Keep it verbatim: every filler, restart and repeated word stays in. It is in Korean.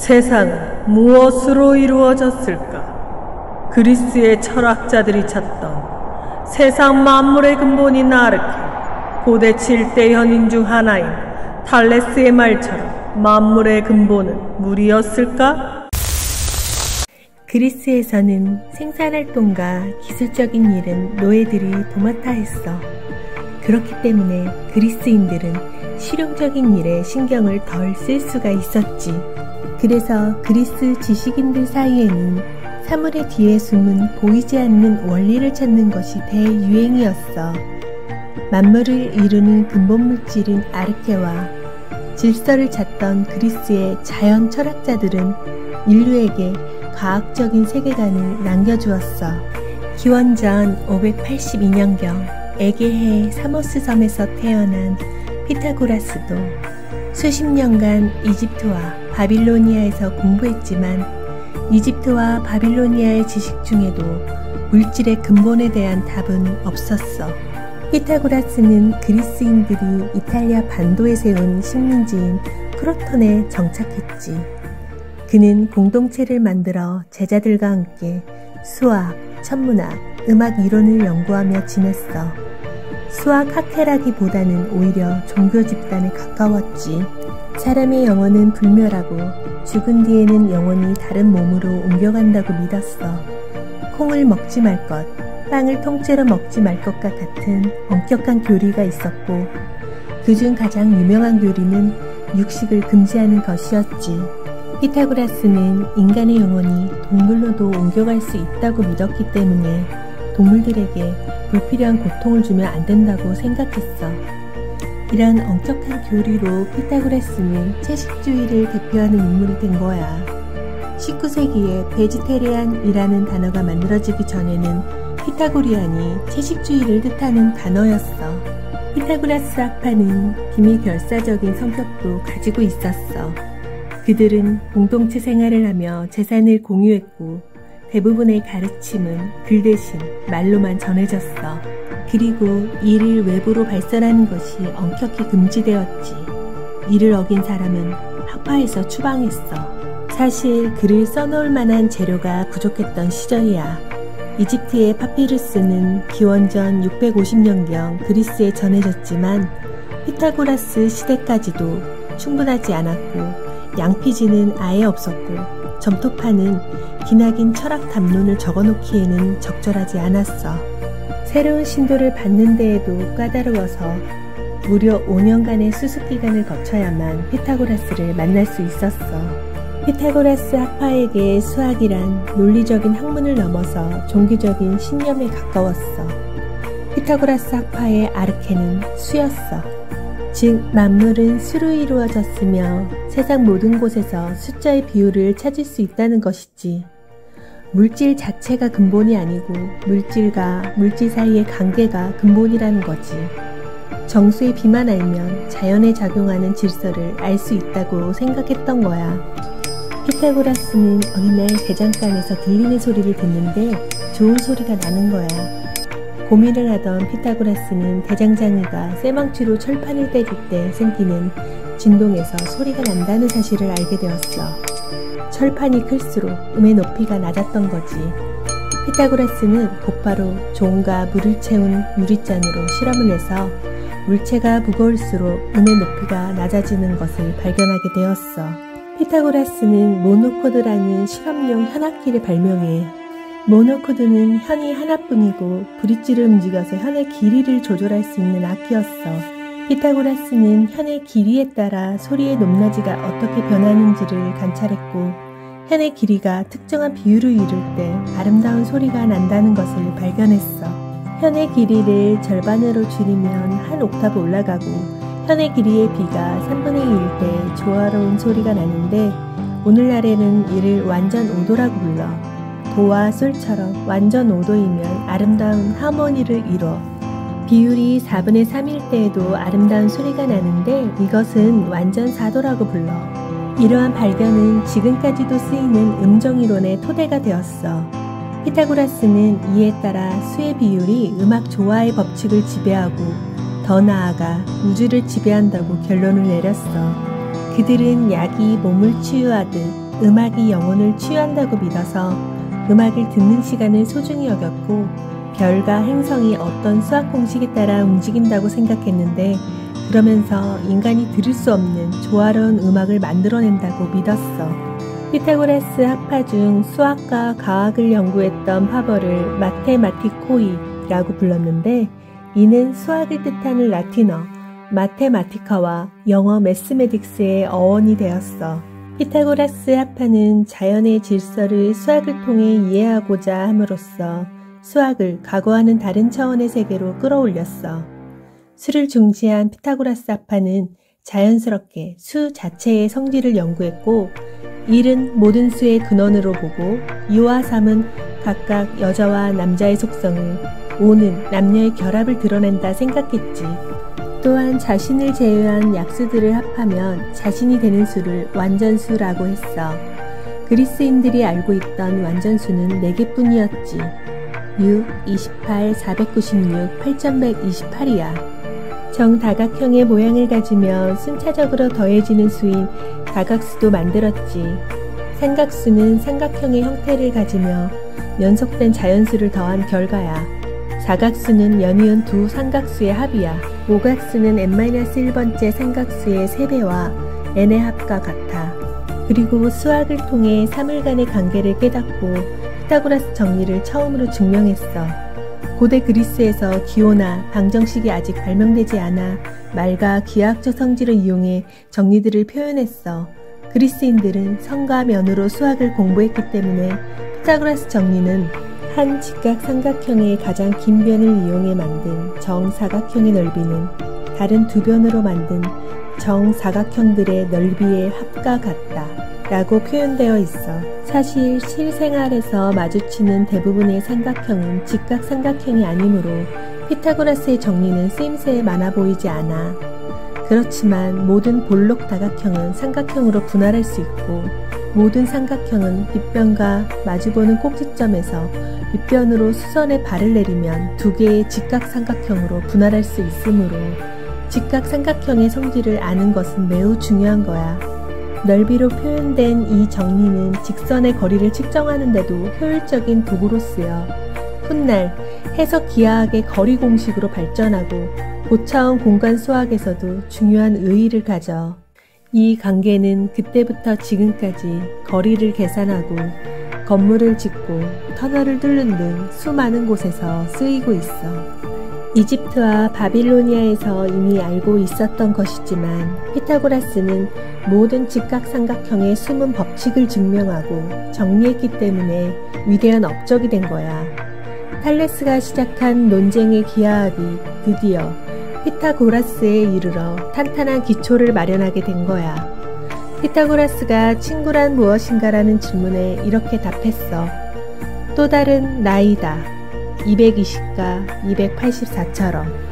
세상은 무엇으로 이루어졌을까? 그리스의 철학자들이 찾던 세상 만물의 근본인 아르케, 고대 칠 대 현인 중 하나인 탈레스의 말처럼 만물의 근본은 물이었을까? 그리스에서는 생산활동과 기술적인 일은 노예들이 도맡아 했어. 그렇기 때문에 그리스인들은 실용적인 일에 신경을 덜 쓸 수가 있었지. 그래서 그리스 지식인들 사이에는 사물의 뒤에 숨은 보이지 않는 원리를 찾는 것이 대유행이었어. 만물을 이루는 근본 물질인 아르케와 질서를 찾던 그리스의 자연 철학자들은 인류에게 과학적인 세계관을 남겨주었어. 기원전 오백팔십이 년경 에게해 사모스 섬에서 태어난 피타고라스도 수십 년간 이집트와 바빌로니아에서 공부했지만 이집트와 바빌로니아의 지식 중에도 물질의 근본에 대한 답은 없었어. 피타고라스는 그리스인들이 이탈리아 반도에 세운 식민지인 크로톤에 정착했지. 그는 공동체를 만들어 제자들과 함께 수학, 천문학, 음악 이론을 연구하며 지냈어. 수학 학회라기보다는 오히려 종교 집단에 가까웠지. 사람의 영혼은 불멸하고 죽은 뒤에는 영혼이 다른 몸으로 옮겨간다고 믿었어. 콩을 먹지 말 것, 빵을 통째로 먹지 말 것과 같은 엄격한 교리가 있었고 그중 가장 유명한 교리는 육식을 금지하는 것이었지. 피타고라스는 인간의 영혼이 동물로도 옮겨갈 수 있다고 믿었기 때문에 동물들에게 불필요한 고통을 주면 안 된다고 생각했어. 이런 엄격한 교리로 피타고라스는 채식주의를 대표하는 인물이 된 거야. 십구 세기에 베지테리안이라는 단어가 만들어지기 전에는 피타고리안이 채식주의를 뜻하는 단어였어. 피타고라스 학파는 비밀결사적인 성격도 가지고 있었어. 그들은 공동체 생활을 하며 재산을 공유했고 대부분의 가르침은 글 대신 말로만 전해졌어. 그리고 이를 외부로 발설하는 것이 엄격히 금지되었지. 이를 어긴 사람은 학파에서 추방했어. 사실 글을 써놓을 만한 재료가 부족했던 시절이야. 이집트의 파피루스는 기원전 육백오십 년경 그리스에 전해졌지만 피타고라스 시대까지도 충분하지 않았고 양피지는 아예 없었고 점토판은 기나긴 철학 담론을 적어놓기에는 적절하지 않았어. 새로운 신도를 받는 데에도 까다로워서 무려 오 년간의 수습기간을 거쳐야만 피타고라스를 만날 수 있었어. 피타고라스 학파에게 수학이란 논리적인 학문을 넘어서 종교적인 신념에 가까웠어. 피타고라스 학파의 아르케는 수였어. 즉 만물은 수로 이루어졌으며 세상 모든 곳에서 숫자의 비율을 찾을 수 있다는 것이지. 물질 자체가 근본이 아니고 물질과 물질 사이의 관계가 근본이라는 거지. 정수의 비만 알면 자연에 작용하는 질서를 알 수 있다고 생각했던 거야. 피타고라스는 어느 날 대장간에서 들리는 소리를 듣는데 좋은 소리가 나는 거야. 고민을 하던 피타고라스는 대장장이가 쇠망치로 철판을 때릴 때 생기는 진동에서 소리가 난다는 사실을 알게 되었어. 철판이 클수록 음의 높이가 낮았던 거지. 피타고라스는 곧바로 종과 물을 채운 유리잔으로 실험을 해서 물체가 무거울수록 음의 높이가 낮아지는 것을 발견하게 되었어. 피타고라스는 모노코드라는 실험용 현악기를 발명해. 모노코드는 현이 하나뿐이고 브릿지를 움직여서 현의 길이를 조절할 수 있는 악기였어. 피타고라스는 현의 길이에 따라 소리의 높낮이가 어떻게 변하는지를 관찰했고 현의 길이가 특정한 비율을 이룰 때 아름다운 소리가 난다는 것을 발견했어. 현의 길이를 절반으로 줄이면 한 옥타브 올라가고 현의 길이의 비가 삼분의 이일 때 조화로운 소리가 나는데 오늘날에는 이를 완전 오도라고 불러. 도와 솔처럼 완전 오도이면 아름다운 하모니를 이뤄. 비율이 사분의 삼일 때에도 아름다운 소리가 나는데 이것은 완전 사도라고 불러. 이러한 발견은 지금까지도 쓰이는 음정이론의 토대가 되었어. 피타고라스는 이에 따라 수의 비율이 음악 조화의 법칙을 지배하고 더 나아가 우주를 지배한다고 결론을 내렸어. 그들은 약이 몸을 치유하듯 음악이 영혼을 치유한다고 믿어서 음악을 듣는 시간을 소중히 여겼고 별과 행성이 어떤 수학 공식에 따라 움직인다고 생각했는데 그러면서 인간이 들을 수 없는 조화로운 음악을 만들어낸다고 믿었어. 피타고라스 합파 중 수학과 과학을 연구했던 파벌을 마테마티코이라고 불렀는데 이는 수학을 뜻하는 라틴어 마테마티카와 영어 매스메딕스의 어원이 되었어. 피타고라스 합파는 자연의 질서를 수학을 통해 이해하고자 함으로써 수학을 과거와는 다른 차원의 세계로 끌어올렸어. 수를 중시한 피타고라스 합파는 자연스럽게 수 자체의 성질을 연구했고 일은 모든 수의 근원으로 보고 이와 삼은 각각 여자와 남자의 속성을, 오는 남녀의 결합을 드러낸다 생각했지. 또한 자신을 제외한 약수들을 합하면 자신이 되는 수를 완전수라고 했어. 그리스인들이 알고 있던 완전수는 네 개뿐이었지. 육, 이십팔, 사백구십육, 팔천백이십팔이야. 정다각형의 모양을 가지며 순차적으로 더해지는 수인 다각수도 만들었지. 삼각수는 삼각형의 형태를 가지며 연속된 자연수를 더한 결과야. 사각수는 연이은 두 삼각수의 합이야. 오각수는 엔 마이너스 일 번째 삼각수의 세 배와 n의 합과 같아. 그리고 수학을 통해 사물 간의 관계를 깨닫고 피타고라스 정리를 처음으로 증명했어. 고대 그리스에서 기호나 방정식이 아직 발명되지 않아 말과 기하학적 성질을 이용해 정리들을 표현했어. 그리스인들은 성과 면으로 수학을 공부했기 때문에 피타고라스 정리는 한 직각 삼각형의 가장 긴 변을 이용해 만든 정사각형의 넓이는 다른 두 변으로 만든 정사각형들의 넓이의 합과 같다 라고 표현되어 있어. 사실 실생활에서 마주치는 대부분의 삼각형은 직각 삼각형이 아니므로 피타고라스의 정리는 쓰임새에 많아 보이지 않아. 그렇지만 모든 볼록 다각형은 삼각형으로 분할할 수 있고 모든 삼각형은 빗변과 마주보는 꼭지점에서 빗변으로 수선에 발을 내리면 두 개의 직각 삼각형으로 분할할 수 있으므로 직각 삼각형의 성질을 아는 것은 매우 중요한 거야. 넓이로 표현된 이 정리는 직선의 거리를 측정하는 데도 효율적인 도구로 쓰여 훗날 해석 기하학의 거리 공식으로 발전하고 고차원 공간 수학에서도 중요한 의의를 가져. 이 관계는 그때부터 지금까지 거리를 계산하고 건물을 짓고 터널을 뚫는 등 수많은 곳에서 쓰이고 있어. 이집트와 바빌로니아에서 이미 알고 있었던 것이지만 피타고라스는 모든 직각삼각형의 숨은 법칙을 증명하고 정리했기 때문에 위대한 업적이 된 거야. 탈레스가 시작한 논쟁의 기하학이 드디어 피타고라스에 이르러 탄탄한 기초를 마련하게 된 거야. 피타고라스가 친구란 무엇인가라는 질문에 이렇게 답했어. 또 다른 나이다. 이백이십과 이백팔십사처럼.